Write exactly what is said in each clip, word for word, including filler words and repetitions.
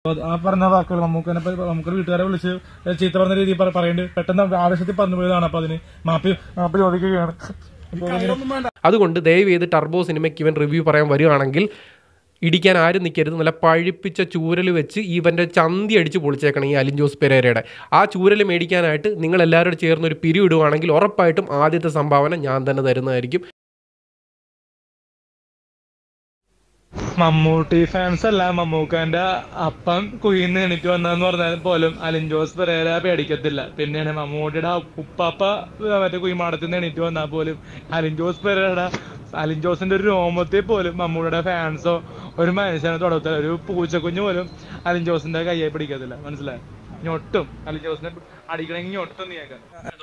ആ പറഞ്ഞ വാക്കുകൾ മമ്മൂക്കനെ നമുക്ക് വീട്ടുകാരെ വിളിച്ച് ചീത്ത പറഞ്ഞ രീതിയിൽ പറയേണ്ടത് പെട്ടെന്ന് ആവശ്യത്തിൽ പറഞ്ഞു പോയതാണ്. അപ്പൊ അതിന് മാപ്പി മാപ്പി ചോദിക്കുകയാണ്. അതുകൊണ്ട് ദയവ് ചെയ്ത് ടർബോ സിനിമയ്ക്ക് ഇവൻ റിവ്യൂ പറയാൻ വരികയാണെങ്കിൽ ഇടിക്കാൻ ആരും നിൽക്കരുത്. നല്ല പഴിപ്പിച്ച ചൂരൽ വെച്ച് ഇവൻ്റെ ചന്തി അടിച്ച് പൊളിച്ചേക്കണം ഈ അലിൻ ജോസ് പെരേരയുടെ. ആ ചൂരൽ മേടിക്കാനായിട്ട് നിങ്ങൾ എല്ലാവരോടും ചേർന്ന് ഒരു പിരിവിടുവാണെങ്കിൽ ഉറപ്പായിട്ടും ആദ്യത്തെ സംഭാവന ഞാൻ തന്നെ തരുന്നതായിരിക്കും. മമ്മൂട്ടി ഫാൻസ് അല്ല, മമ്മൂക്കാന്റെ അപ്പം കുയിന്ന് എണീറ്റ് വന്നതെന്ന് പറഞ്ഞാൽ പോലും അലിൻ ജോസ് പെരേര പേടിക്കത്തില്ല. പിന്നെയാണ് മമ്മൂട്ടിയുടെ ഉപ്പാപ്പ മറ്റേ കുയിമാടത്തിൽ നിന്ന് എണീറ്റ് വന്നാൽ പോലും അലിൻ ജോസ് പെരേരയുടെ അലിൻ ജോസിന്റെ ഒരു രോമത്തിൽ പോലും മമ്മൂട്ടിയുടെ ഫാൻസോ ഒരു മനുഷ്യനെ തൊടത്തില്ല. ഒരു പൂച്ചക്കുഞ്ഞു പോലും അലിൻ ജോസിന്റെ കയ്യെ പിടിക്കത്തില്ല. മനസ്സിലായി? ഞൊട്ടും അലിൻ ജോസിനെ അടിക്കണമെങ്കിൽ ഞൊട്ടും നീക്കാൻ.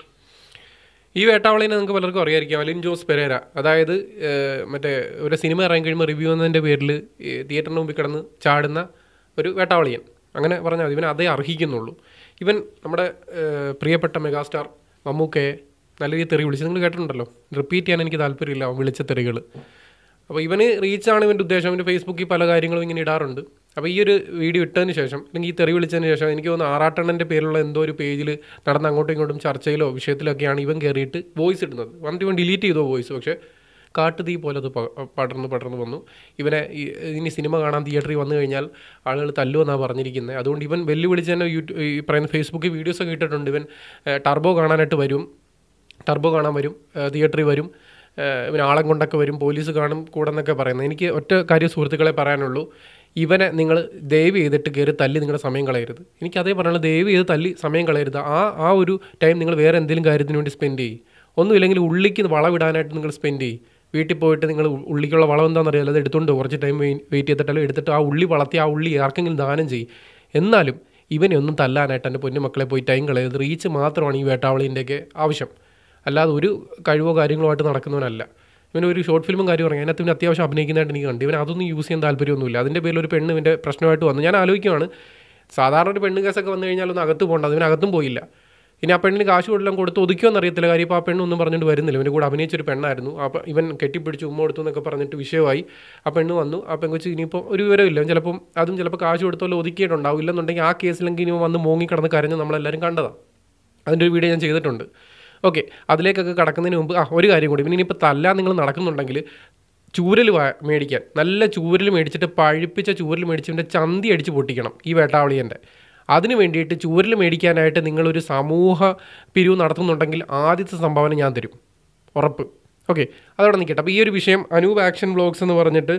ഈ വേട്ടാവളിനെ നിങ്ങൾക്ക് പലർക്കും അറിയാമായിരിക്കും. അലിൻ ജോസ് പെരേര, അതായത് മറ്റേ ഒരു സിനിമ ഇറങ്ങി കഴിയുമ്പോൾ റിവ്യൂ എന്നതിൻ്റെ പേരിൽ തിയേറ്ററിന് മുമ്പിൽ കിടന്ന് ചാടുന്ന ഒരു വേട്ടാവളിയൻ, അങ്ങനെ പറഞ്ഞാൽ മതി. ഇവൻ അതേ അർഹിക്കുന്നുള്ളൂ. ഇവൻ നമ്മുടെ പ്രിയപ്പെട്ട മെഗാസ്റ്റാർ മമ്മൂക്കയെ നല്ല രീതിയിൽ തെറി വിളിച്ച് നിങ്ങൾ കേട്ടിട്ടുണ്ടല്ലോ. റിപ്പീറ്റ് ചെയ്യാൻ എനിക്ക് താല്പര്യമില്ല അവൻ വിളിച്ച തെറികൾ. അപ്പോൾ ഇവന് റീച്ചാണ് ഇവൻ്റെ ഉദ്ദേശം. അവൻ്റെ ഫേസ്ബുക്കിൽ പല കാര്യങ്ങളും ഇങ്ങനെ ഇടാറുണ്ട്. അപ്പോൾ ഈ ഒരു വീഡിയോ ഇട്ടതിന് ശേഷം അല്ലെങ്കിൽ ഈ തെറി വിളിച്ചതിന് ശേഷം എനിക്ക് തോന്നുന്നു ആറാട്ടണ്ണൻ്റെ പേരുള്ള എന്തോ ഒരു പേജിൽ നടന്ന് അങ്ങോട്ടും ഇങ്ങോട്ടും ചർച്ചയിലോ വിഷയത്തിലൊക്കെയാണ് ഇവൻ കയറിയിട്ട് വോയിസ് ഇടുന്നത്. വന്നിട്ട് ഇവൻ ഡിലീറ്റ് ചെയ്തോ വോയിസ്. പക്ഷേ കാട്ടുതീ പോലെ അത് പടർന്ന് പടർന്ന് വന്നു. ഇവനെ ഇനി സിനിമ കാണാൻ തിയേറ്ററിൽ വന്നു കഴിഞ്ഞാൽ ആളുകൾ തല്ലുമെന്നാണ് പറഞ്ഞിരിക്കുന്നത്. അതുകൊണ്ട് ഇവൻ വെല്ലുവിളിച്ച് തന്നെ യൂട്യൂബ് ഈ പറയുന്ന ഫേസ്ബുക്കിൽ വീഡിയോസൊക്കെ ഇട്ടിട്ടുണ്ട്. ഇവൻ ടർബോ കാണാനായിട്ട് വരും, ടർബോ കാണാൻ വരും, തിയേറ്ററിൽ വരും, ഇവൻ ആളെ കൊണ്ടൊക്കെ വരും, പോലീസ് കാണും കൂടെ എന്നൊക്കെ പറയുന്നത്. എനിക്ക് ഒറ്റ കാര്യം സുഹൃത്തുക്കളെ പറയാനുള്ളൂ, ഇവനെ നിങ്ങൾ ദയവ് ചെയ്തിട്ട് കയറി തല്ലി നിങ്ങളുടെ സമയം കളയരുത്. എനിക്ക് അതേ പറയാനുള്ളൂ, ദയവ് ചെയ്ത് തല്ലി സമയം കളയരുത്. ആ ആ ഒരു ടൈം നിങ്ങൾ വേറെ എന്തെങ്കിലും കാര്യത്തിന് വേണ്ടി സ്പെൻഡ് ചെയ്യും. ഒന്നുമില്ലെങ്കിൽ ഉള്ളിക്ക് വളവിടാനായിട്ട് നിങ്ങൾ സ്പെൻഡ് ചെയ്യും. വീട്ടിൽ പോയിട്ട് നിങ്ങൾ ഉള്ളിക്കുള്ള വളം എന്താണെന്ന് അറിയാമല്ലോ, അത് എടുത്തുകൊണ്ട് കുറച്ച് ടൈം വെയിറ്റ് ചെയ്തിട്ടല്ലോ എടുത്തിട്ട് ആ ഉള്ളി വളർത്തി ആ ഉള്ളി ആർക്കെങ്കിലും ദാനം ചെയ്യും. എന്നാലും ഇവനെ ഒന്നും തല്ലാനായിട്ട് എൻ്റെ പൊന്നു മക്കളെ പോയി ടൈം കളയരുത്. റീച്ച് മാത്രമാണ് ഈ വേട്ടാവളിൻ്റെയൊക്കെ ആവശ്യം, അല്ലാതെ ഒരു കഴിവോ കാര്യങ്ങളുമായിട്ട് നടക്കുന്നവനല്ല. ഇവന് ഒരു ഷോർട്ട് ഫിലിമും കാര്യം പറഞ്ഞു, അതിനകത്ത് ഇവന് അത്യാവശ്യം അഭിനയിക്കുന്നതായിട്ട് എനിക്ക് കണ്ടു. ഇവൻ അതൊന്നും യൂസ് ചെയ്യാൻ താല്പര്യമൊന്നുമില്ല. അതിൻ്റെ പേരിൽ ഒരു പെണ്ണ് ഇവൻ്റെ പ്രശ്നമായിട്ട് വന്നു. ഞാൻ ആലോചിക്കുകയാണ്, സാധാരണ ഒരു പെണ്ണ് കേസൊക്കെ വന്നു കഴിഞ്ഞാലൊന്നും അകത്ത് പോകേണ്ടത്, ഇവനകത്തും പോയില്ല. ഇനി ആ പെണ്ണിന് കാശ് കൊടുത്തെല്ലാം കൊടുത്ത് ഒതുക്കുമെന്ന് അറിയത്തില്ല. കാര്യം ഇപ്പോൾ ആ പെണ്ണൊന്നും പറഞ്ഞിട്ട് വരുന്നില്ല. ഇവൻ്റെ കൂടെ അഭിനയിച്ചൊരു പെണ്ണായിരുന്നു. അപ്പോൾ ഇവൻ കെട്ടിപ്പിടിച്ച് ഉമ്മ കൊടുത്തു എന്നൊക്കെ പറഞ്ഞിട്ട് വിഷയമായി. ആ പെണ്ണ് വന്നു. ആ പെൺകൊച്ച് ഇനിയിപ്പോൾ ഒരു വിവരമില്ല. ചിലപ്പം അതും ചിലപ്പോൾ കാശ് കൊടുത്തോല്ലോ ഒതുക്കിയിട്ടുണ്ടാവും. ഇല്ലെന്നുണ്ടെങ്കിൽ ആ കേസിലെങ്കിൽ ഇനി വന്ന് മോങ്ങി കിടന്ന് കരഞ്ഞ് നമ്മളെല്ലാവരും കണ്ടതാണ്. അതിൻ്റെ ഒരു വീഡിയോ ഞാൻ ചെയ്തിട്ടുണ്ട്. ഓക്കെ, അതിലേക്കൊക്കെ കടക്കുന്നതിന് മുമ്പ് ആ ഒരു കാര്യം കൂടി, പിന്നെ ഇനിയിപ്പോൾ തല്ലാൻ നിങ്ങൾ നടക്കുന്നുണ്ടെങ്കിൽ ചൂരൽ മേടിക്കാൻ, നല്ല ചൂരൽ മേടിച്ചിട്ട് പഴിപ്പിച്ച ചൂരൽ മേടിച്ചതിൻ്റെ ചന്തി അടിച്ച് പൊട്ടിക്കണം ഈ വേട്ടാവളിയൻ്റെ. അതിന് വേണ്ടിയിട്ട് ചൂരൽ മേടിക്കാനായിട്ട് നിങ്ങളൊരു സമൂഹ പിരിവ് നടത്തുന്നുണ്ടെങ്കിൽ ആദ്യത്തെ സംഭാവന ഞാൻ തരും, ഉറപ്പ്. ഓക്കെ, അതവിടെ നിൽക്കട്ടെ. അപ്പോൾ ഈ ഒരു വിഷയം അനൂപ് ആക്ഷൻ വ്ളോഗ്സ് എന്ന് പറഞ്ഞിട്ട്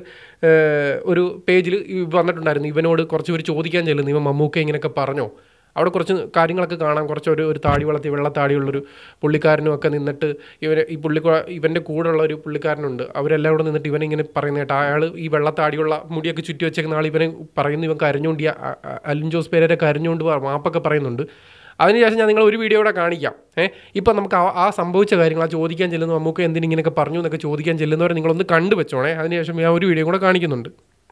ഒരു പേജിൽ വന്നിട്ടുണ്ടായിരുന്നു. ഇവനോട് കുറച്ച് പേര് ചോദിക്കാൻ ചെല്ലുന്നു, ഇവൻ മമ്മൂക്ക ഇങ്ങനെയൊക്കെ പറഞ്ഞോ? അവിടെ കുറച്ച് കാര്യങ്ങളൊക്കെ കാണാം. കുറച്ച് ഒരു ഒരു താടി വളർത്തി വെള്ളത്താടിയുള്ളൊരു പുള്ളിക്കാരനും ഒക്കെ നിന്നിട്ട് ഇവരെ ഈ പുള്ളി ഇവൻ്റെ കൂടെയുള്ള ഒരു പുള്ളിക്കാരനുണ്ട്. അവരെല്ലാം കൂടെ നിന്നിട്ട് ഇവനിങ്ങനെ പറയുന്ന കേട്ടോ, അയാൾ ഈ വെള്ളത്താടിയുള്ള മുടിയൊക്കെ ചുറ്റി വെച്ചേക്കുന്ന ആൾ ഇവനെ പറയുന്നു, ഇവൻ കരഞ്ഞുകൊണ്ട് അലിൻ ജോസ് പെരേര കരഞ്ഞുകൊണ്ട് മാപ്പൊക്കെ പറയുന്നുണ്ട്. അതിനുശേഷം ഞാൻ നിങ്ങൾ ഒരു വീഡിയോ കൂടെ കാണിക്കാം. ഏഹ് ഇപ്പം നമുക്ക് ആ സംഭവിച്ച കാര്യങ്ങൾ, ആ ചോദിക്കാൻ ചെല്ലുന്ന നമുക്ക് എന്തിനിങ്ങനെയൊക്കെ പറഞ്ഞു എന്നൊക്കെ ചോദിക്കാൻ ചെല്ലുന്നവരെ നിങ്ങളൊന്ന് കണ്ടുവെച്ചോണേ. അതിനുശേഷം ഞാൻ ഒരു വീഡിയോ കൂടെ കാണിക്കുന്നുണ്ട്.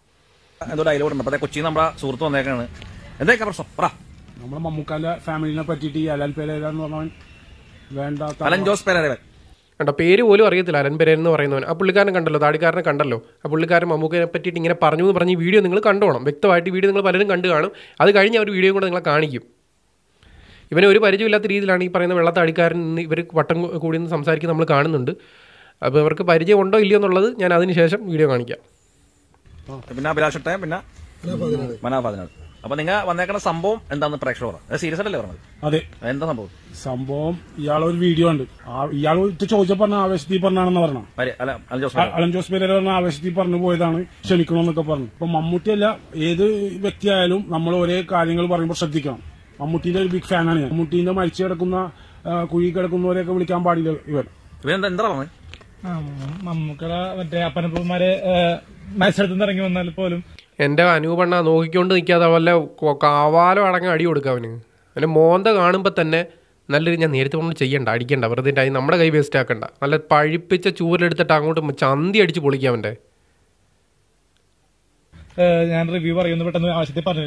എന്തോ ഡയലോഗ് ഉണ്ട്. കൊച്ചി നമ്മുടെ സുഹൃത്ത് വന്നേക്കാണ്. എന്തൊക്കെ പ്രശ്നം പറ. നമ്മുടെ മമ്മൂക്കാന്റെ ഫാമിലിനെ പറ്റിയിട്ട് ഈ അലൻ പെരേര എന്ന് പറഞ്ഞവൻ വേണ്ടാത്ത അലൻ ജോസ് പെരേര കണ്ടോ, പേര് പോലും അറിയത്തില്ല അലൻ പെരേര എന്ന് പറയുന്നവൻ. ആ പുള്ളിക്കാരനെ കണ്ടല്ലോ, താടിക്കാരനെ കണ്ടല്ലോ. ആ പുള്ളിക്കാരൻ മമ്മൂക്കനെ പറ്റിയിട്ട് ഇങ്ങനെ പറഞ്ഞു എന്ന് പറഞ്ഞ് ഈ വീഡിയോ നിങ്ങൾ കണ്ടോണം. വ്യക്തമായിട്ട് വീഡിയോ നിങ്ങൾ പലരും കണ്ടു കാണും. അത് കഴിഞ്ഞ് ഒരു വീഡിയോ കൂടെ നിങ്ങളെ കാണിക്കും. ഇവനെ ഒരു പരിചയമില്ലാത്ത രീതിയിലാണ് ഈ പറയുന്ന വെള്ളത്താടിക്കാരൻ ഇവർ വട്ടം കൂടി നിന്ന് സംസാരിക്കുന്നത് നമ്മൾ കാണുന്നുണ്ട്. അപ്പോൾ ഇവർക്ക് പരിചയം ഉണ്ടോ ഇല്ലയോ എന്നുള്ളത് ഞാൻ അതിന് ശേഷം വീഡിയോ കാണിക്കാം. പിന്നെ അഭിലാഷട്ടെ, പിന്നെ മനാഫാദിനാണ്. അപ്പൊ നിങ്ങൾ വന്നേക്കുന്ന സംഭവം എന്താണെന്ന് പ്രേക്ഷകർ പറ. സീരിയസ് അല്ലേ പറഞ്ഞത്? അതെ. എന്താ സംഭവം? സംഭവം ഇയാളൊരു വീഡിയോ ഉണ്ട്. ഇയാൾ ചോദിച്ച പറഞ്ഞ ആവേശത്തിൽ പറഞ്ഞാണെന്ന് പറഞ്ഞു. അലൻ ജോസ് പെരേര പറഞ്ഞ ആവേശത്തിൽ പറഞ്ഞു പോയതാണ്, ക്ഷമിക്കണമെന്നൊക്കെ പറഞ്ഞു. ഇപ്പൊ മമ്മൂട്ടിയല്ല, ഏത് വ്യക്തിയായാലും നമ്മൾ ഒരേ കാര്യങ്ങൾ പറയുമ്പോൾ ശ്രദ്ധിക്കണം. മമ്മൂട്ടിന്റെ ഒരു ബിഗ് ഫാനാണ് ഞാൻ. മമ്മൂട്ടിന്റെ മരിച്ചു കിടക്കുന്ന കുഴി കിടക്കുന്നവരെയൊക്കെ വിളിക്കാൻ പാടില്ല ഇവൻ. ഇവൻ എന്താ പറഞ്ഞത്? മമ്മൂക്കട മറ്റേ അപ്പനപ്പന്മാരെ മത്സരത്തിൽ ഇറങ്ങി വന്നാൽ പോലും എൻ്റെ അനൂപണ്ണ നോക്കിക്കൊണ്ട് നിൽക്കാതെ വല്ല കാവാലോ അടങ്ങി അടി കൊടുക്കുക അവന്. അവൻ്റെ മോന്ത കാണുമ്പോൾ തന്നെ നല്ലൊരു, ഞാൻ നേരത്തെ കൊണ്ട് ചെയ്യണ്ട, അടിക്കണ്ട, വെറുതെ നമ്മുടെ കൈ വേസ്റ്റ് ആക്കണ്ട, നല്ല പഴിപ്പിച്ച ചൂരെടുത്തിട്ട് അങ്ങോട്ട് ചന്തി അടിച്ച് പൊളിക്കുക അവൻ്റെ. ഞാൻ റിവ്യൂ പറയുന്നു പെട്ടെന്ന് ആവശ്യത്തിൽ പറഞ്ഞു.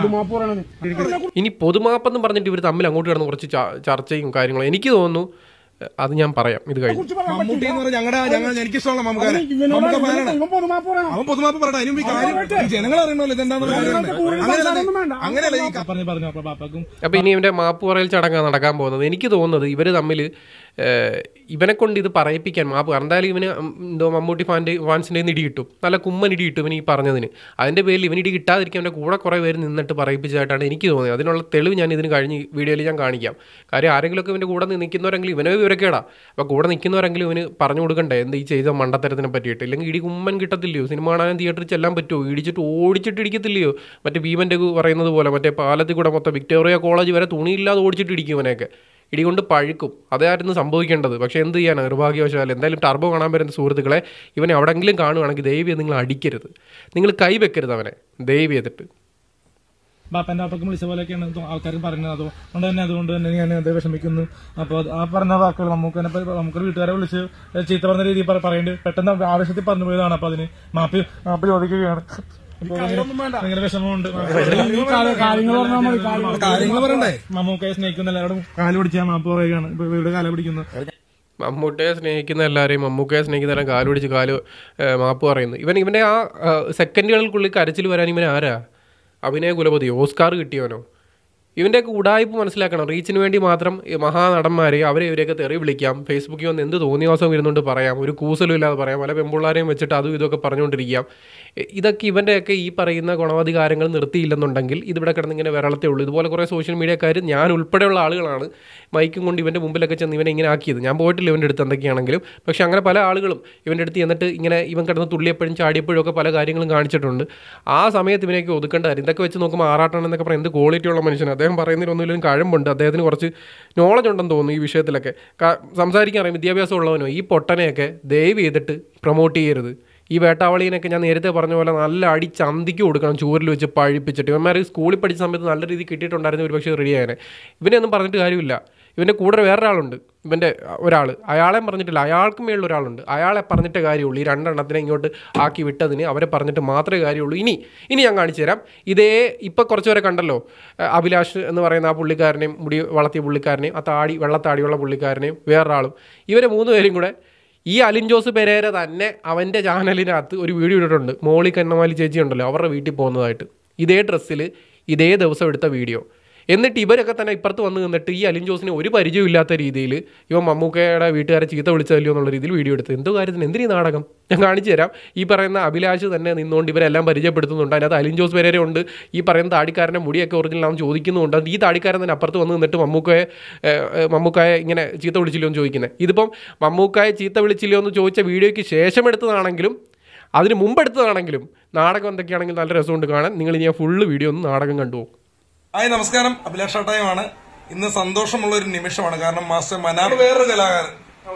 ഇനി പൊതുമാപ്പെന്ന് പറഞ്ഞിട്ട് ഇവർ തമ്മിൽ അങ്ങോട്ട് കിടന്ന് കുറച്ച് ചർച്ചയും കാര്യങ്ങളും. എനിക്ക് തോന്നുന്നു അത് ഞാൻ പറയാം ഇത് കഴിഞ്ഞു. മമ്മൂട്ടി എന്ന് പറഞ്ഞാൽ ഞങ്ങളുടെ ഞങ്ങൾ എനിക്കിഷ്ടമുള്ള മമ്മൂക്കാരെ അവൻ പൊതുമാപ്പ് പറയട്ടെ. അതിനും ഈ കാര്യം ജനങ്ങൾ അറിയണമല്ലോ ഇതെന്താണെന്ന്. അങ്ങനെയല്ല ഈ പറഞ്ഞു പറഞ്ഞു അപ്പൊ പാപ്പാക്കും. അപ്പൊ ഇനി ഇവന്റെ മാപ്പ് പറയൽ ചടങ്ങാണ് നടക്കാൻ പോകുന്നത്. എനിക്ക് തോന്നുന്നത് ഇവര് തമ്മിൽ ഇവനെ കൊണ്ട് ഇത് പറയിപ്പിക്കാൻ മാപ്പ്, എന്തായാലും ഇവന് എന്തോ മമ്മൂട്ടി ഫാൻ്റെ ഫാൻസിൻ്റെ ഇടി കിട്ടും, നല്ല കുമ്മൻ ഇടി കിട്ടും ഇവൻ ഈ പറഞ്ഞതിന്. അതിൻ്റെ പേരിൽ ഇവൻ ഇടി കിട്ടാതിരിക്കാൻ അവൻ്റെ കൂടെ കുറേ പേര് നിന്നിട്ട് പറയിപ്പിച്ചതായിട്ടാണ് എനിക്ക് തോന്നിയത്. അതിനുള്ള തെളിവ് ഞാൻ ഇതിന് കഴിഞ്ഞ് വീഡിയോയിൽ ഞാൻ കാണിക്കാം. കാര്യം ആരെങ്കിലുമൊക്കെ ഇവൻ്റെ കൂടെ നിൽക്കുന്നവരെങ്കിലും ഇവനെ വിവരക്കേടാ. അപ്പോൾ കൂടെ നിൽക്കുന്നവരെങ്കിലും ഇവന് പറഞ്ഞു കൊടുക്കണ്ടേ എന്ത് ഈ ചെയ്ത മണ്ടത്തരത്തിനെ പറ്റിയിട്ട്. ഇല്ലെങ്കിൽ ഇടി കുമ്മൻ കിട്ടത്തില്ലയോ? സിനിമ കാണാനും തിയേറ്ററിൽ ചെല്ലാൻ പറ്റുമോ? ഇടിച്ചിട്ട് ഓടിച്ചിട്ട് ഇടിക്കത്തില്ലയോ? മറ്റേ ഭീമൻ്റെ പറയുന്നത് പോലെ മറ്റേ പാലത്തിൽ കൂടെ മൊത്തം വിക്ടോറിയ കോളേജ് വരെ തുണിയില്ലാതെ ഓടിച്ചിട്ട് ഇടിക്കും ഇവനെയൊക്കെ. ഇടികൊണ്ട് പഴുക്കും. അതായിരുന്നു സംഭവിക്കേണ്ടത്. പക്ഷേ എന്ത് ചെയ്യാനാണ്, നിർഭാഗ്യവശാൽ. എന്തായാലും ടർബോ കാണാൻ വരുന്ന സുഹൃത്തുക്കളെ ഇവനെ എവിടെയെങ്കിലും കാണുകയാണെങ്കിൽ ദയവ് ചെയ്ത് നിങ്ങൾ അടിക്കരുത്, നിങ്ങൾ കൈ വെക്കരുത് അവനെ ദയവ് ചെയ്തിട്ട്. ബാപ്പൻ്റെ അപ്പൊക്കെ വിളിച്ച പോലെയൊക്കെയാണ് ആൾക്കാർ പറഞ്ഞത്. അതുകൊണ്ട് തന്നെ അതുകൊണ്ട് തന്നെ ഞാൻ അത് വിഷമിക്കുന്നു. അപ്പോൾ ആ പറഞ്ഞ വാക്കുകൾ നമുക്ക് നമുക്ക് വീട്ടുകാരെ വിളിച്ച് ചീത്ത പറഞ്ഞ രീതിയിൽ പറയേണ്ടി പെട്ടെന്ന് ആവശ്യത്തിൽ പറഞ്ഞു പോയതാണ്. അപ്പൊ അതിന് മാപ്പ് മാപ്പ് ചോദിക്കുകയാണ്. ഭയങ്കര വിഷമമുണ്ട്. കാര്യങ്ങൾ പറയണ്ടേ. മമ്മൂക്കയെ സ്നേഹിക്കുന്ന എല്ലാവരും കാല് പിടിച്ചാൽ മാപ്പ് പറയുകയാണ്. ഇപ്പൊ വീട് കാല പിടിക്കുന്നത്. മമ്മൂട്ടിയെ സ്നേഹിക്കുന്ന എല്ലാവരെയും മമ്മൂക്കയെ സ്നേഹിക്കുന്ന എല്ലാവരും കാല് പിടിച്ച് കാല് മാപ്പ് പറയുന്നു. ഇവൻ ഇവൻ്റെ ആ സെക്കൻഡുകൾക്കുള്ളിൽ കരച്ചിൽ വരാൻ ഇവൻ ആരാ? അഭിനയ കുലപതി, ഓസ്കാർ കിട്ടിയവനോ? ഇവൻ്റെയൊക്കെ ഉടായ്പ മനസ്സിലാക്കണം. റീച്ചിന് വേണ്ടി മാത്രം മഹാനടന്മാരെ അവരെ ഇവരെയൊക്കെ തെറി വിളിക്കാം, ഫേസ്ബുക്കിൽ വന്ന് എന്ത് തോന്നിയവാസം ഇരുന്നുകൊണ്ട് പറയാം, ഒരു കൂസലും ഇല്ലാതെ പറയാം, പല പെമ്പിള്ളാരെയും വെച്ചിട്ട് അതും ഇതൊക്കെ പറഞ്ഞുകൊണ്ടിരിക്കാം. ഇതൊക്കെ ഇവൻ്റെയൊക്കെ ഈ പറയുന്ന ഗുണവാധികാരങ്ങൾ നിർത്തിയില്ലെന്നുണ്ടെങ്കിൽ ഇതിവിടെ കിടന്ന് ഇങ്ങനെ വിരളത്തേ ഉള്ളൂ. ഇതുപോലെ കുറേ സോഷ്യൽ മീഡിയക്കാർ, ഞാൻ ഉൾപ്പെടെയുള്ള ആളുകളാണ് മൈക്കും കൊണ്ട് ഇവൻ്റെ മുമ്പിലൊക്കെ ചെന്ന് ഇവനെ ഇങ്ങനെ ആക്കിയത്. ഞാൻ പോയിട്ടില്ല ഇവൻ്റെ അടുത്ത് എന്തൊക്കെയാണെങ്കിലും. പക്ഷേ അങ്ങനെ പല ആളുകളും ഇവൻ്റെ അടുത്ത് എന്നിട്ട് ഇങ്ങനെ ഇവൻ കിടന്ന് തുള്ളിയപ്പോഴും ചാടിയപ്പോഴും ഒക്കെ പല കാര്യങ്ങളും കാണിച്ചിട്ടുണ്ട്. ആ സമയത്ത് ഇവനേക്ക് ഒതുക്കേണ്ട കാര്യം. ഇതൊക്കെ വെച്ച് നോക്കുമ്പോൾ ആറാട്ടാണെന്നൊക്കെ പറയാം എന്ത് ക്വാളിറ്റിയുള്ള മനുഷ്യൻ. അദ്ദേഹം പറയുന്നതിലൊന്നുമില്ലും കഴമ്പുണ്ട്, അദ്ദേഹത്തിന് കുറച്ച് നോളജ് ഉണ്ടെന്ന് തോന്നുന്നു ഈ വിഷയത്തിലൊക്കെ. സംസാരിക്കാൻ അറിയാം, വിദ്യാഭ്യാസം ഉള്ളവനോ ഈ പൊട്ടനെയൊക്കെ ദയവ് ചെയ്തിട്ട് പ്രൊമോട്ട് ചെയ്യരുത്. ഈ വേട്ടാവളിയൊക്കെ ഞാൻ നേരത്തെ പറഞ്ഞ പോലെ നല്ല അടി ചന്തിക്ക് കൊടുക്കണം, ചൂരിൽ വെച്ച് പഴിപ്പിച്ചിട്ട്. ഇവന്മാർ സ്കൂളിൽ പഠിച്ച സമയത്ത് നല്ല രീതിയിൽ കിട്ടിയിട്ടുണ്ടായിരുന്നു, ഒരു പക്ഷേ റെഡിയായനെ. ഇവനെയൊന്നും പറഞ്ഞിട്ട് കാര്യമില്ല. ഇവൻ്റെ കൂടെ വേറൊരാളുണ്ട്, ഇവൻ്റെ ഒരാൾ, അയാളെ പറഞ്ഞിട്ടില്ല, അയാൾക്ക് മേളിൽ ഒരാളുണ്ട്, അയാളെ പറഞ്ഞിട്ടേ കാര്യമുള്ളൂ. ഈ രണ്ടെണ്ണത്തിനെ ഇങ്ങോട്ട് ആക്കി വിട്ടതിന് അവരെ പറഞ്ഞിട്ട് മാത്രമേ കാര്യമുള്ളൂ. ഇനി ഇനി ഞാൻ കാണിച്ചു തരാം. ഇതേ ഇപ്പോൾ കുറച്ച് പേരെ കണ്ടല്ലോ, അഭിലാഷ് എന്ന് പറയുന്ന ആ പുള്ളിക്കാരനെയും, മുടി വളർത്തിയ പുള്ളിക്കാരനെയും, ആ താടി വെള്ളത്താടിയുള്ള പുള്ളിക്കാരനെയും വേറൊരാളും, ഇവരെ മൂന്ന് പേരും കൂടെ ഈ അലിൻ ജോസ് പെരേര തന്നെ അവൻ്റെ ചാനലിനകത്ത് ഒരു വീഡിയോ ഇട്ടിട്ടുണ്ട്. മോളി കണ്ണമാലി ചേച്ചി ഉണ്ടല്ലോ, അവരുടെ വീട്ടിൽ പോകുന്നതായിട്ട് ഇതേ ഡ്രസ്സിൽ ഇതേ ദിവസം എടുത്ത വീഡിയോ. എന്നിട്ട് ഇവരൊക്കെ തന്നെ ഇപ്പുറത്ത് വന്ന് നിന്നിട്ട് ഈ അലിൻ ജോസിന് ഒരു പരിചയമില്ലാത്ത രീതിയിൽ ഇവൻ മമ്മൂക്കയുടെ വീട്ടുകാരെ ചീത്ത വിളിച്ചതല്ലോ എന്നുള്ള രീതിയിൽ വീഡിയോ എടുത്ത്. എന്തോ കാര്യത്തിന് എന്തിനീ നാടകം? ഞാൻ കാണിച്ചു തരാം. ഈ പറയുന്ന അഭിലാഷ് തന്നെ നിന്നുകൊണ്ട് ഇവരെല്ലാം പരിചയപ്പെടുത്തുന്നുണ്ട്. അതിനകത്ത് അലിൻ ജോസ് പെരേര ഉണ്ട്. ഈ പറയുന്ന താടിക്കാരൻ്റെ മുടിയൊക്കെ ഒറിജിനലാണെന്ന് ചോദിക്കുന്നുണ്ട്. ഈ താടിക്കാരൻ തന്നെ അപ്പുറത്ത് വന്ന് നിന്നിട്ട് മമ്മൂക്കയെ മമ്മൂക്കായെ ഇങ്ങനെ ചീത്ത വിളിച്ചില്ലോ എന്ന് ചോദിക്കുന്നത്. ഇതിപ്പം മമ്മൂക്കായെ ചീത്ത വിളിച്ചില്ലോ എന്ന് ചോദിച്ച വീഡിയോയ്ക്ക് ശേഷം എടുത്തതാണെങ്കിലും അതിന് മുമ്പ് എടുത്തതാണെങ്കിലും നാടകം എന്തൊക്കെയാണെങ്കിലും നല്ല രസമുണ്ട് കാണാൻ. നിങ്ങൾ ഇനി ആ ഫുള്ള് വീഡിയോ ഒന്ന് നാടകം കണ്ടുപോകും. ഹായ്, നമസ്കാരം. അഭിലാഷ് ആട്ടായമാണ്. ഇന്ന് സന്തോഷമുള്ള ഒരു നിമിഷമാണ്. കാരണം മാസ്റ്റർ മനാർ വേറൊരു കലാകാരൻ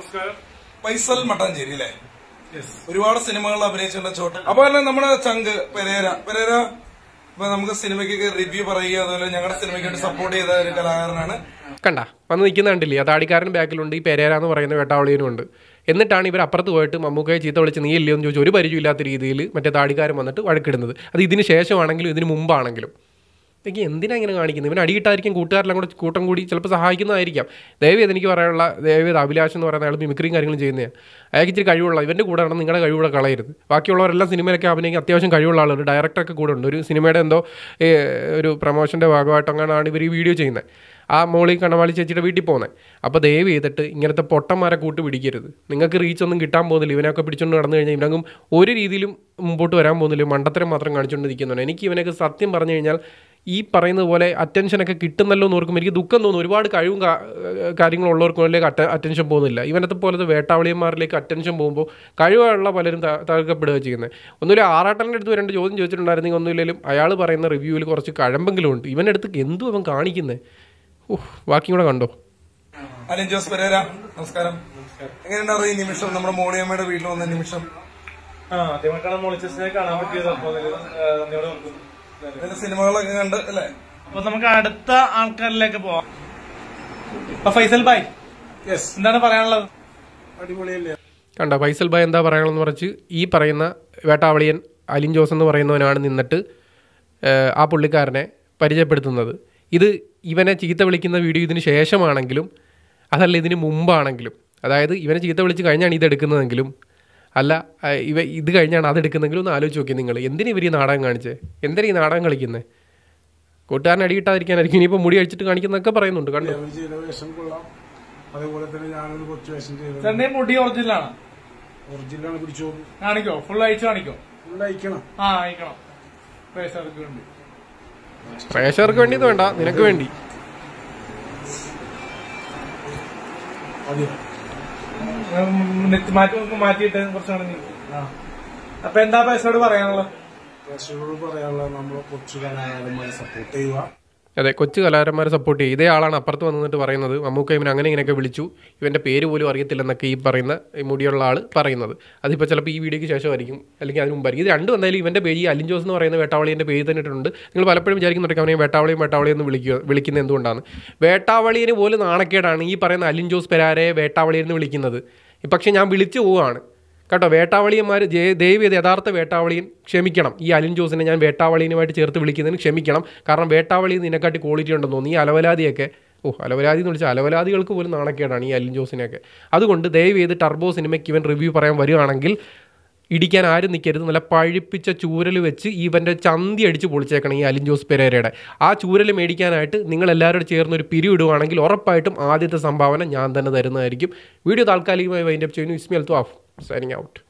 ഫൈസൽ മട്ടാഞ്ചേരി അല്ലേ, ഒരുപാട് സിനിമകളിൽ അഭിനയിച്ചിട്ടുണ്ട് ചോട്ട്. അപ്പൊ തന്നെ നമ്മുടെ ചങ്ക് പെരേര പെരേര ഇപ്പൊ നമുക്ക് സിനിമയ്ക്ക് റിവ്യൂ പറയുക, അതുപോലെ ഞങ്ങളുടെ സിനിമയ്ക്ക് വേണ്ടി സപ്പോർട്ട് ചെയ്ത ഒരു കലാകാരനാണ്. കണ്ട വന്ന് നിൽക്കുന്ന കണ്ടില്ലേ, ആ താടിക്കാരൻ ബാക്കിലുണ്ട്, ഈ പെരേര എന്ന് പറയുന്ന വേട്ടാവളിയനും ഉണ്ട്. എന്നിട്ടാണ് ഇവർ അപ്പുറത്ത് പോയിട്ട് മമ്മൂക്കയെ ചീത്ത വിളിച്ച് നീ ഇല്ലയോ എന്ന് ചോദിച്ചു ഒരു പരിചയമില്ലാത്ത രീതിയിൽ മറ്റേ താടിക്കാരൻ വന്നിട്ട് വഴക്കിടുന്നത്. അത് ഇതിന് ശേഷമാണെങ്കിലും ഇതിന് മുമ്പാണെങ്കിലും. എനിക്ക് എന്തിനാ ഇങ്ങനെ കാണിക്കുന്നത്? ഇവൻ അടിയിട്ടായിരിക്കും കൂട്ടുകാരെല്ലാം കൂടെ കൂട്ടം കൂടി ചിലപ്പോൾ സഹായിക്കുന്നതായിരിക്കാം. ദയവേത് എനിക്ക് പറയാനുള്ള ദയവേത് അഭിലാഷ് എന്ന് പറയുന്ന അയാൾ മിമിക്രിയും കാര്യങ്ങളും ചെയ്യുന്നതാണ്. അയാൾക്ക് ഇച്ചിരി കഴിവുള്ള, ഇവൻ്റെ കൂടെ ആണ് നിങ്ങളുടെ കഴിവുകൂടെ കളയരുത്. ബാക്കിയുള്ളവരെല്ലാം സിനിമയിലൊക്കെ അഭിനയിക്കാൻ അത്യാവശ്യം കഴിവുള്ള ആളുണ്ട്. ഡയറക്ടറൊക്കെ കൂടെ ഉണ്ട്. ഒരു സിനിമയുടെ എന്തോ ഒരു പ്രൊമോഷൻ്റെ ഭാഗമായിട്ട് അങ്ങനെയാണ് ഇവർ ഈ വീഡിയോ ചെയ്യുന്നത്. ആ മോളി കണ്ണമാലി ചേച്ചിയുടെ വീട്ടിൽ പോകുന്നത്. അപ്പോൾ ദയവ് ചെയ്തിട്ട് ഇങ്ങനത്തെ പൊട്ടന്മാരെ കൂട്ട് പിടിക്കരുത്. നിങ്ങൾക്ക് റീച്ചൊന്നും കിട്ടാൻ പോകുന്നില്ല. ഇവനൊക്കെ പിടിച്ചുകൊണ്ട് നടന്നു കഴിഞ്ഞാൽ ഇവനൊന്നും ഒരു രീതിയിലും മുമ്പോട്ട് വരാൻ പോകുന്നില്ല. മണ്ടത്തരം മാത്രം കാണിച്ചുകൊണ്ട് നിൽക്കുന്നുണ്ട്. എനിക്ക് ഇവനൊക്കെ സത്യം പറഞ്ഞു കഴിഞ്ഞാൽ ഈ പറയുന്നത് പോലെ അറ്റൻഷനൊക്കെ കിട്ടുന്നല്ലോ എന്ന് ഓർക്കുമ്പോൾ എനിക്ക് ദുഃഖം തോന്നുന്നു. ഒരുപാട് കഴിവും കാര്യങ്ങളുള്ളവർക്കുള്ളിലേക്ക് അറ്റ അറ്റൻഷൻ പോകുന്നില്ല. ഇവനത്തെ പോലത്തെ വേട്ടാവളിയന്മാരിലേക്ക് അറ്റൻഷൻ പോകുമ്പോൾ കഴിവുള്ള പലരും തകർക്കപ്പെടുക ചെയ്യുന്നത്. ഒന്നുമില്ല, ആറാട്ടൻ്റെ അടുത്ത് രണ്ട് ചോദ്യം ചോദിച്ചിട്ടുണ്ടായിരുന്നെങ്കിൽ ഒന്നുമില്ലെങ്കിലും അയാൾ പറയുന്ന റിവ്യൂവിൽ കുറച്ച് കഴമ്പെങ്കിലും ഉണ്ട്. ഇവൻ്റെ അടുത്ത് എന്തു അവൻ കാണിക്കുന്നത്? ബാക്കി കൂടെ കണ്ടോ. അലിൻ ജോസ് പെരേര, നമസ്കാരം. എങ്ങനെയുണ്ടാവും ഈ നിമിഷം, നമ്മുടെ മോളിയമ്മയുടെ വീട്ടിൽ വന്ന നിമിഷം? സിനിമകളൊക്കെ കണ്ട് അല്ലേ? അപ്പൊ നമുക്ക് അടുത്ത ആൾക്കാരിലേക്ക് പോവാം. ഫൈസൽ ഭായ് എന്താണ് പറയാനുള്ളത്? അടിപൊളിയല്ലേ? കണ്ട ഫൈസൽ ഭായ് എന്താ പറയാനുള്ളതെന്ന് പറഞ്ഞ് ഈ പറയുന്ന വേട്ടാവളിയൻ അലിൻ ജോസ് എന്ന് പറയുന്നവനാണ് നിന്നിട്ട് ആ പുള്ളിക്കാരനെ പരിചയപ്പെടുത്തുന്നത്. ഇത് ഇവനെ ചീത്ത വിളിക്കുന്ന വീഡിയോ ഇതിന് ശേഷമാണെങ്കിലും അതല്ല ഇതിന് മുമ്പാണെങ്കിലും, അതായത് ഇവനെ ചീത്ത വിളിച്ച് കഴിഞ്ഞാണ് ഇതെടുക്കുന്നതെങ്കിലും അല്ല ഇവ ഇത് കഴിഞ്ഞാണ് അതെടുക്കുന്നതെങ്കിലും ഒന്ന് ആലോചിച്ച് നോക്കി നിങ്ങൾ. എന്തിനാ ഇവർ ഈ നാടകം കാണിച്ചത്? എന്തിനാ ഈ നാടകം കളിക്കുന്നത്? കൂട്ടുകാരൻ അടിയിട്ടാതിരിക്കാനായിരിക്കും. ഇനിയിപ്പോൾ മുടി അഴിച്ചിട്ട് കാണിക്കുന്നതൊക്കെ പറയുന്നുണ്ട്. കണ്ടു അതേപോലെ തന്നെ ഞാനൊരു കൊച്ചു വേഷം ചെയ്തു. ചെന്നൈ മുടി ഒറിജിനലാണ്. ഒറിജിനലാണ്. പിടിച്ചോ, കാണിക്കോ? ഫുൾ അയച്ചു കാണിക്കോ? ഫുൾ അയക്കണം. ആ അയക്കണം. പ്രേക്ഷകർക്ക് വേണ്ടി. പ്രേക്ഷകർക്ക് വേണ്ടി വേണ്ട, നിനക്ക് വേണ്ടി. മാറ്റി മാറ്റിയിട്ട് കുറച്ചാണ്. അപ്പൊ എന്താ പ്രേക്ഷകരോട് പറയാനുള്ളത്? പ്രേക്ഷകരോട് പറയാനുള്ളത് നമ്മളെ കൊച്ചു കലാകാരന്മാരെ സപ്പോർട്ട് ചെയ്യുക. അതെ, കൊച്ചു കലാകാരന്മാരെ സപ്പോർട്ട് ചെയ്യുക. ഇതേ ആളാണ് അപ്പുറത്ത് വന്നിട്ട് പറയുന്നത് മമ്മൂക്ക ഇവൻ അങ്ങനെ ഇങ്ങനെയൊക്കെ വിളിച്ചു, ഇവൻ്റെ പേര് പോലും അറിയത്തില്ലെന്നൊക്കെ ഈ പറയുന്ന ഈ മുടിയുള്ള ആൾ പറയുന്നത്. അതിപ്പോൾ ചിലപ്പോൾ ഈ വീഡിയോയ്ക്ക് ശേഷമായിരിക്കും, അല്ലെങ്കിൽ അതിന് മുമ്പായിരിക്കും. ഇത് രണ്ടും എന്തായാലും ഇവൻ്റെ പേര് ഈ അലിൻ ജോസ് എന്ന് പറയുന്ന വേട്ടാവളിയുടെ പേര് തന്നെ ഇട്ടിട്ടുണ്ട്. നിങ്ങൾ പലപ്പോഴും വിചാരിക്കുന്നുണ്ടെങ്കിൽ അവനെ വേട്ടാവളിയും വേട്ടാവളിയും എന്ന് വിളിക്കുക വിളിക്കുന്നത് എന്തുകൊണ്ടാണ്? വേട്ടാവളിയെ പോലും നാണക്കേടാണ് ഈ പറയുന്ന അലിൻ ജോസ് പെരാരെ വേട്ടാവളിയെന്ന് വിളിക്കുന്നത്. പക്ഷേ ഞാൻ വിളിച്ചു പോവുകയാണ് കേട്ടോ. വേട്ടാവളിയന്മാർ ദയവ് ചെയ്ത് യഥാർത്ഥ വേട്ടാവളിയൻ ക്ഷമിക്കണം. ഈ അലിൻ ജോസിനെ ഞാൻ വേട്ടാവളിയനുമായിട്ട് ചേർത്ത് വിളിക്കുന്നതിന് ക്ഷമിക്കണം. കാരണം വേട്ടാവളി നിന്നെക്കാട്ടി ക്വാളിറ്റി ഉണ്ടെന്ന് തോന്നുന്നു. ഈ അലവലാതിയൊക്കെ ഓ അലവലാതി എന്ന് വിളിച്ചാൽ അലവലാദികൾക്ക് പോലും നാണക്കേടാണ് ഈ അലിൻ ജോസിനെയൊക്കെ. അതുകൊണ്ട് ദയവ് ചെയ്ത് ടർബോ സിനിമയ്ക്ക് ഇവൻ റിവ്യൂ പറയാൻ വരികയാണെങ്കിൽ ഇടിക്കാൻ ആരും നിൽക്കരുത്. നല്ല പഴിപ്പിച്ച ചൂരൽ വെച്ച് ഇവൻ്റെ ചന്തി അടിച്ച് പൊളിച്ചേക്കണം ഈ അലിൻ ജോസ് പെരേരയുടെ. ആ ചൂരൽ മേടിക്കാനായിട്ട് നിങ്ങളെല്ലാവരും ചേർന്ന് ഒരു പിരിവിടുവാണെങ്കിൽ ഉറപ്പായിട്ടും ആദ്യത്തെ സംഭാവന ഞാൻ തന്നെ തരുന്നതായിരിക്കും. വീഡിയോ താൽക്കാലികമായി വൈൻഡപ്പ് ചെയ്യുന്നു. Ismi Althaf signing out.